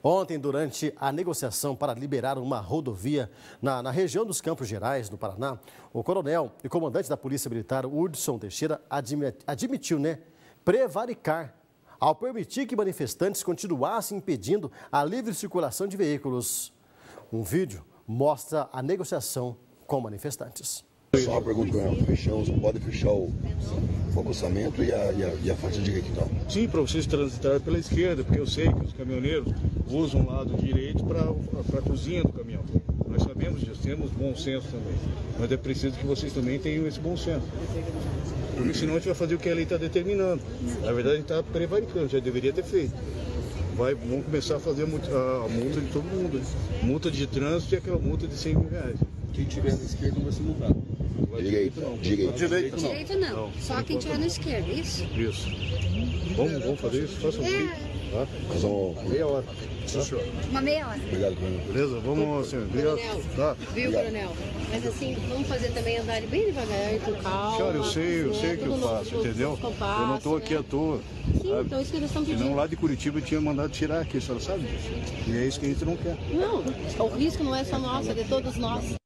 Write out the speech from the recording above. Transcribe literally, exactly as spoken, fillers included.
Ontem, durante a negociação para liberar uma rodovia na, na região dos Campos Gerais, no Paraná, o coronel e comandante da Polícia Militar, Hudson Teixeira, admit, admitiu, né, prevaricar ao permitir que manifestantes continuassem impedindo a livre circulação de veículos. Um vídeo mostra a negociação com manifestantes. Só uma pergunta, Coronel. Fechamos, pode fechar o, o acostamento e a, e, a, e a faixa direita, então? Sim, para vocês transitarem pela esquerda, porque eu sei que os caminhoneiros usam o lado direito para a cozinha do caminhão. Nós sabemos disso, temos bom senso também. Mas é preciso que vocês também tenham esse bom senso. Porque senão a gente vai fazer o que a lei está determinando. Na verdade, a gente está prevaricando, já deveria ter feito. Vai, vamos começar a fazer a multa, a multa de todo mundo. Multa de trânsito e aquela multa de cem mil reais. Quem tiver na esquerda não vai ser multado. Direito, não. Direito. Direito não. Direito não. Só quem tiver na esquerda, isso? Isso. Vamos, vamos fazer isso? Faça um vídeo. Tá? Nós vamos... Meia hora. Tá? Uma meia hora. Obrigado, Coronel. Beleza? Vamos, senhor. Obrigado. Tá. Viu, Coronel? Mas assim, vamos fazer também andar bem devagar, com calma. Senhora, eu sei, eu sei o que eu faço, entendeu? Eu não estou aqui à toa. Sim, então isso que nós estamos pedindo. Senão lá de Curitiba eu tinha mandado tirar aqui, a senhora sabe disso. E é isso que a gente não quer. Não, o risco não é só nosso, é de todos nós.